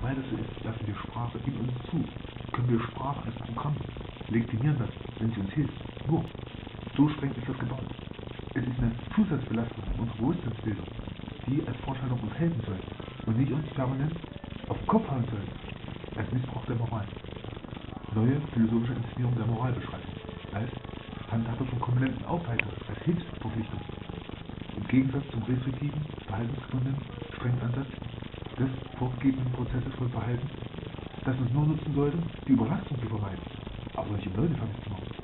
beides so ist, lassen wir Sprache in uns zu. Können wir Sprache als Programm legitimieren lassen, wenn sie uns hilft. Nur, so streng ist das gebaut. Es ist eine Zusatzbelastung unserer Bewusstseinsbildung, die als Vorstellung uns helfen soll und nicht uns permanent auf den Kopf hauen soll, als Missbrauch der Moral. Neue philosophische Inszenierung der Moralbeschreibung, als Handhabe von kombinanten Aufhaltung, als Hilfsverpflichtung. Im Gegensatz zum restriktiven, verhaltensgebundenen, strengen Ansatz des vorgegebenen Prozesses von Verhalten, das uns nur nutzen sollte, die Überlastung zu vermeiden, aber nicht um Leute verrückt zu machen.